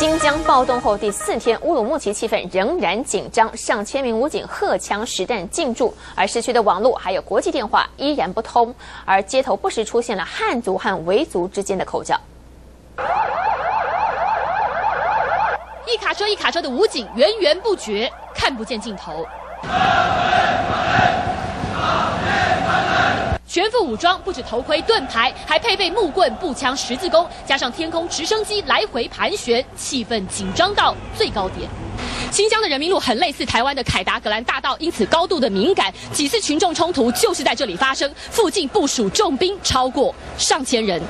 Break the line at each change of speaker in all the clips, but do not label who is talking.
新疆暴动后第4天，乌鲁木齐气氛仍然紧张，上千名武警荷枪实弹进驻，而市区的网络还有国际电话依然不通，而街头不时出现了汉族和维族之间的口角。
一卡车一卡车的武警源源不绝，看不见尽头。全副武装，不止头盔、盾牌，还配备木棍、步枪、十字弓，加上天空直升机来回盘旋，气氛紧张到最高点。新疆的人民路很类似台湾的凯达格兰大道，因此高度的敏感。几次群众冲突就是在这里发生，附近部署重兵超过上千人。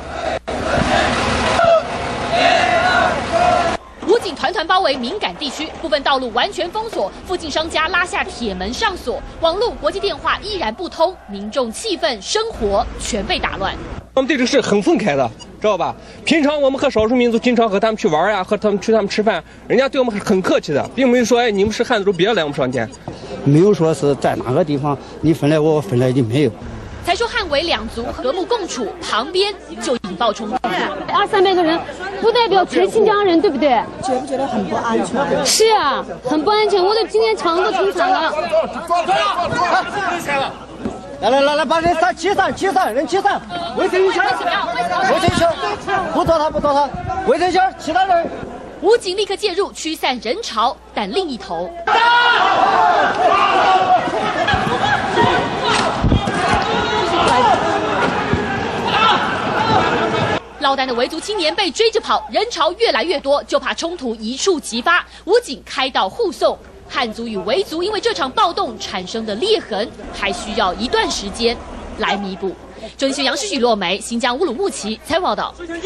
武警团团包围敏感地区，部分道路完全封锁，附近商家拉下铁门上锁，网络、国际电话依然不通，民众气氛、生活全被打乱。
我们对这个事很愤慨的，知道吧？平常我们和少数民族经常和他们去玩呀，和他们吃饭，人家对我们是很客气的，并没有说哎你们是汉族别来我们上天，
没有说是在哪个地方你分来我分来的没有。
才说汉维两族和睦共处，旁边就引爆冲突。
200-300个人，不代表全新疆人，对不对？
觉不觉得很不安全？
是啊，很不安全。我的今天肠都撑残了。
来，把人解散，人解散。卫生圈，不躲他，卫生圈，其他人。
武警立刻介入驱散人潮，但另一头。落单的维族青年被追着跑，人潮越来越多，就怕冲突一触即发。武警开道护送。汉族与维族因为这场暴动产生的裂痕，还需要一段时间来弥补。中新杨世许、骆梅，新疆乌鲁木齐采访报道。